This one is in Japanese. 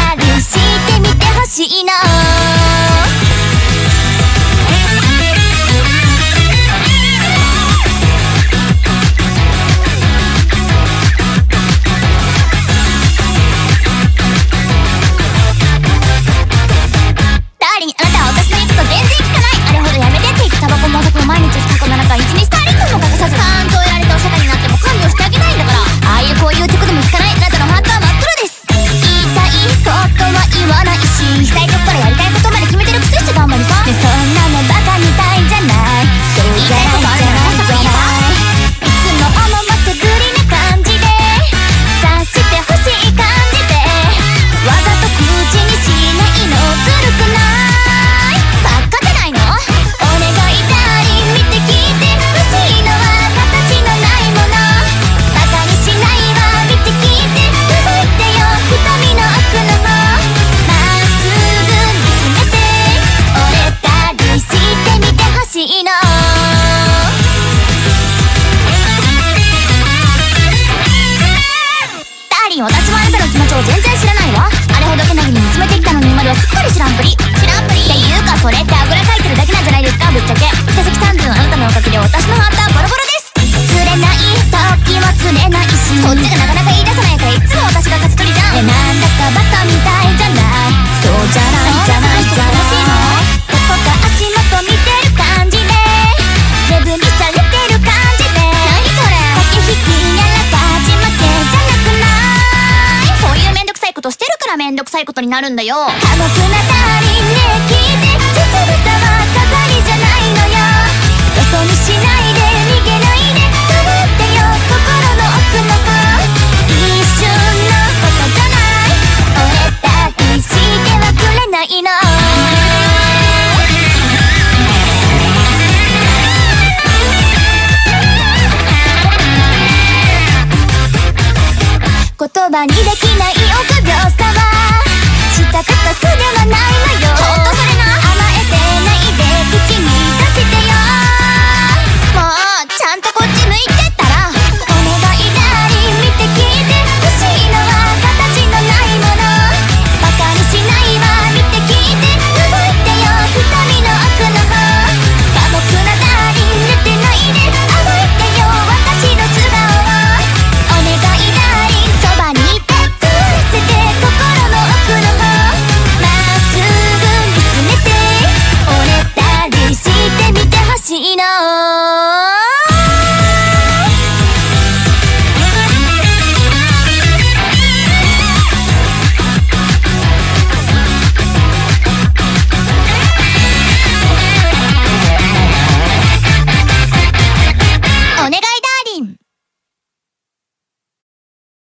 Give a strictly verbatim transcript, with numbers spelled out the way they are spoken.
たりしてみてほしいの。ダーリン、あなたは私の言うこと全然聞かない。あれほどやめてって言ってタバコもお酒も毎日吸ったこの中いちにちさんリットルも欠かさずちゃんと得られたお釈迦になっても看病してあげないんだから。ああいうこういうってことも聞かないあなたのハートは真っ黒です。言いたいことは言わないし、したいとこからやりたいことまで決めてるくせして頑張りさ。でそんなのバカみたいじゃない。そうじゃないじゃないじゃない。いつも思わせぶりな感じで察してほしい感じでわざと口にしないのずるくない？バカじゃないの？お願いダーリン見て聞いて欲しいのは形のないもの。バカにしないわ見て聞いて覗いてよ瞳の奥の方。まっすぐ見つめて俺たりしてみてほしいの。ダーリン、私もあなたの気持ちを全然知らないわ。あれほどけなぎに見つめてきたのに今ではすっかり知らんぷり。知らんぷりっていうかそれってあぐらかいてるだけなんじゃないですかぶっちゃけ。手先三寸あなたのおかげで私のハートはボロボロです。釣れない時は釣れないしこっちがなかなか言い出さないからいつも私が勝ち取りじゃん。え、なんだかバカみたいじゃない。そうじゃないじゃないじゃない。どこか足元見てる感じでデブにされてる感じで何それ駆け引きやら勝ち負けじゃなくない？そういうめんどくさいことしてるからめんどくさいことになるんだよ。寡黙なダーリンね聞いて実物は飾りじゃないのよ。よそにしないで逃げないで探ってよ心の奥の子。一瞬のことじゃない俺たちしてはくれないの。言葉にできない臆病さはしたことすではない